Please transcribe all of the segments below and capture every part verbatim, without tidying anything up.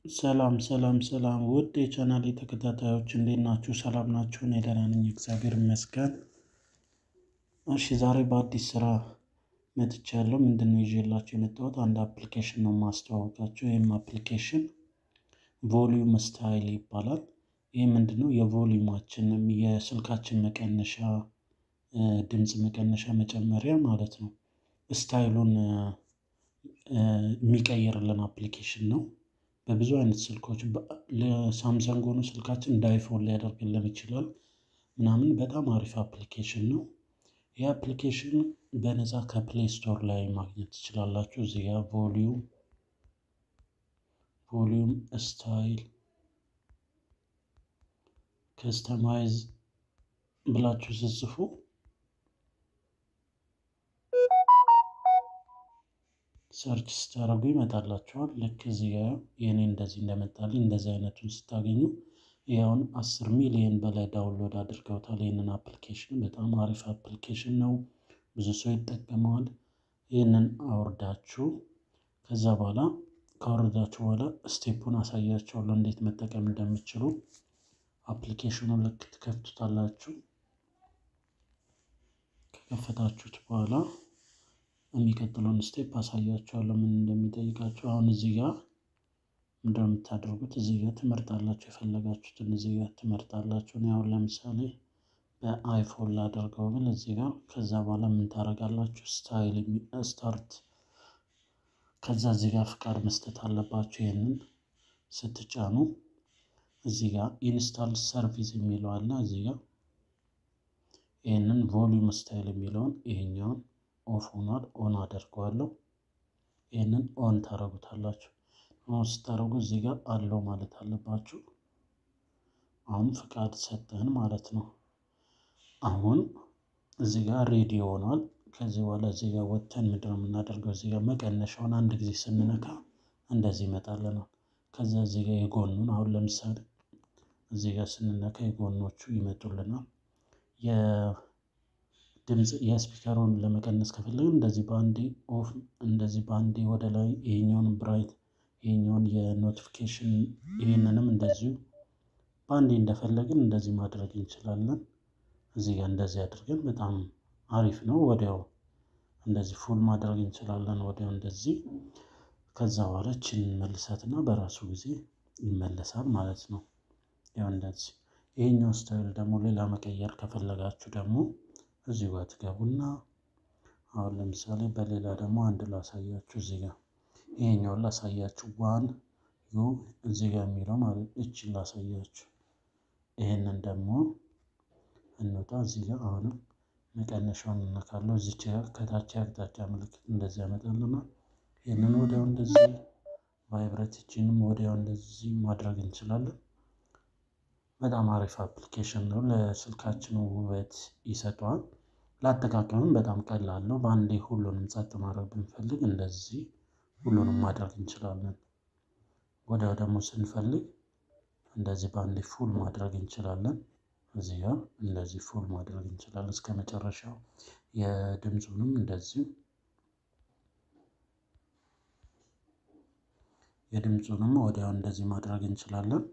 ሰላም ሰላም ሰላም ውድ የቻናሌ ተከታታዮች እንዴት ናችሁ? ሰላም ናችሁ? እኔ ደህና ነኝ፣ እግዚአብሔር ይመስገን። እሺ ዛሬ በአዲስ ስራ መጥቻለሁ። ምንድነው ይዤላችሁ የመጣሁት? አንድ አፕሊኬሽን ነው ማስተዋወቃችሁ። ይሄም አፕሊኬሽን ቮሊዩም ስታይል ይባላል። ይሄ ምንድነው? የቮሊዩማችንን የስልካችን መቀነሻ ድምጽ መቀነሻ መጨመሪያ ማለት ነው። ስታይሉን የሚቀይርልን አፕሊኬሽን ነው። በብዙ አይነት ስልኮች ለሳምሰንግ ሆኖ ስልካችን እንደ አይፎን ሊያደርግልን ይችላል ምናምን በጣም አሪፍ አፕሊኬሽን ነው። ይህ አፕሊኬሽን በነፃ ከፕሌይ ስቶር ላይ ማግኘት ትችላላችሁ። እዚህ ጋር ቮሊዩም ቮሊዩም ስታይል ከስተማይዝ ብላችሁ ስትጽፉ ሰርች ስታደርጉ ይመጣላችኋል። ልክ እዚህ ጋር የኔ እንደዚህ እንደመጣልኝ እንደዚህ አይነቱን ስታገኙ ያውን አስር ሚሊዮን በላይ ዳውንሎድ አድርገውታል። ይህንን አፕሊኬሽን በጣም አሪፍ አፕሊኬሽን ነው። ብዙ ሰው ይጠቀመዋል። ይህንን አውርዳችሁ ከዛ በኋላ ካወረዳችሁ በኋላ ስቴፑን አሳያችኋለሁ እንዴት መጠቀም እንደምትችሉ። አፕሊኬሽኑን ልክ ትከፍቱታላችሁ። ከከፈታችሁት በኋላ የሚቀጥለውን ስቴፕ አሳያችኋለሁ ምን እንደሚጠይቃችሁ። አሁን እዚህ ጋር ምንድነው የምታደርጉት? እዚህ ጋር ትመርጣላችሁ፣ የፈለጋችሁትን እዚህ ጋር ትመርጣላችሁ። እኔ አሁን ለምሳሌ በአይፎን ላደርገው ብል እዚህ ጋር ከዛ በኋላ ምን ታደርጋላችሁ? ስታይል ስታርት ከዛ እዚህ ጋር ፍቃድ መስጠት አለባችሁ። ይሄንን ስትጫኑ እዚህ ጋር ኢንስታል ሰርቪስ የሚለው አለ። እዚህ ጋር ይሄንን ቮሊዩም ስታይል የሚለውን ይሄኛውን ኦፍ ሆኗል፣ ኦን አደርገዋለሁ። ይሄንን ኦን ታደርጉታላችሁ። ኦን ስታደርጉ እዚህ ጋር አለው ማለት አለባችሁ። አሁን ፍቃድ ሰጠን ማለት ነው። አሁን እዚህ ጋር ሬዲ ሆኗል። ከዚህ በኋላ እዚህ ጋር ወጥተን ምንድነው የምናደርገው? እዚህ ጋር መቀነሻውን አንድ ጊዜ ስንነካ እንደዚህ ይመጣልናል። ከዛ እዚህ ጋር የጎኑን አሁን ለምሳሌ እዚህ ጋር ስንነካ የጎኖቹ ይመጡልናል። የድምጽ የስፒከሩን ለመቀነስ ከፈለግን እንደዚህ ባንዴ ኦፍ እንደዚህ ባንዴ ወደ ላይ ይሄኛውን ብራይት ይሄኛውን የኖቲፊኬሽን ይሄንንም እንደዚሁ ባንዴ እንደፈለግን እንደዚህ ማድረግ እንችላለን። እዚህ ጋር እንደዚህ አድርገን በጣም አሪፍ ነው። ወዲያው እንደዚህ ፉል ማድረግ እንችላለን ወዲያው እንደዚህ። ከዛ በኋላ እቺን መልሳትና በራሱ ጊዜ ይመለሳል ማለት ነው። ያው እንደዚህ። ይሄኛው ስታይል ደግሞ ሌላ መቀየር ከፈለጋችሁ ደግሞ እዚህ ጋር ትገቡና አሁን ለምሳሌ በሌላ ደግሞ አንድ ላሳያችሁ። እዚህ ጋር ይሄኛውን ላሳያችሁ። ዋን ዩ እዚህ ጋር የሚለው ማለት እቺን ላሳያችሁ። ይሄንን ደግሞ እንውጣ። እዚህ ጋር አሁንም መቀነሻውን እንነካለው። እዚች ጋር ከታች አቅጣጫ ምልክት እንደዚህ ያመጣልናል። ይሄንን ወዲያው እንደዚህ ቫይብሬት እቺንም ወዲያው እንደዚህ ማድረግ እንችላለን። በጣም አሪፍ አፕሊኬሽን ነው። ለስልካችን ውበት ይሰጠዋል። ለአጠቃቀምም በጣም ቀላል ነው። በአንዴ ሁሉንም ጸጥ ማድረግ ብንፈልግ እንደዚህ ሁሉንም ማድረግ እንችላለን። ወዲያው ደግሞ ስንፈልግ እንደዚህ በአንዴ ፉል ማድረግ እንችላለን። እዚህ ጋር እንደዚህ ፉል ማድረግ እንችላለን እስከ መጨረሻው። የድምጹንም እንደዚሁ የድምጹንም ወዲያው እንደዚህ ማድረግ እንችላለን።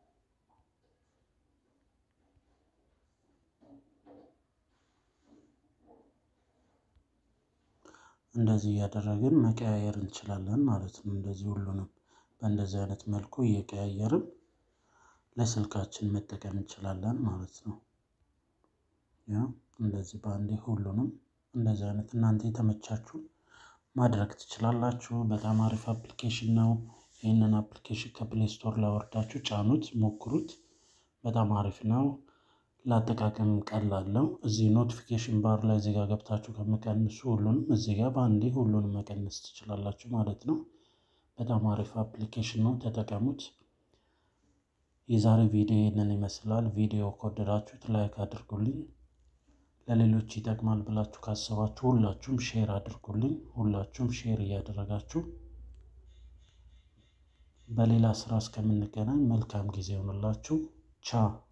እንደዚህ እያደረግን መቀያየር እንችላለን ማለት ነው። እንደዚህ ሁሉንም በእንደዚህ አይነት መልኩ እየቀያየርን ለስልካችን መጠቀም እንችላለን ማለት ነው። ያ እንደዚህ በአንዴ ሁሉንም እንደዚህ አይነት እናንተ የተመቻችሁ ማድረግ ትችላላችሁ። በጣም አሪፍ አፕሊኬሽን ነው። ይሄንን አፕሊኬሽን ከፕሌይ ስቶር ላይ ወርዳችሁ ጫኑት፣ ሞክሩት። በጣም አሪፍ ነው። ለአጠቃቀም ቀላል ነው። እዚህ ኖቲፊኬሽን ባር ላይ እዚህ ጋር ገብታችሁ ከምቀንሱ ሁሉንም እዚህ ጋር በአንዴ ሁሉንም መቀነስ ትችላላችሁ ማለት ነው። በጣም አሪፍ አፕሊኬሽን ነው፣ ተጠቀሙት። የዛሬ ቪዲዮ ይህንን ይመስላል። ቪዲዮ ከወደዳችሁት ላይክ አድርጉልኝ። ለሌሎች ይጠቅማል ብላችሁ ካሰባችሁ ሁላችሁም ሼር አድርጉልኝ። ሁላችሁም ሼር እያደረጋችሁ በሌላ ስራ እስከምንገናኝ መልካም ጊዜ ይሁንላችሁ። ቻው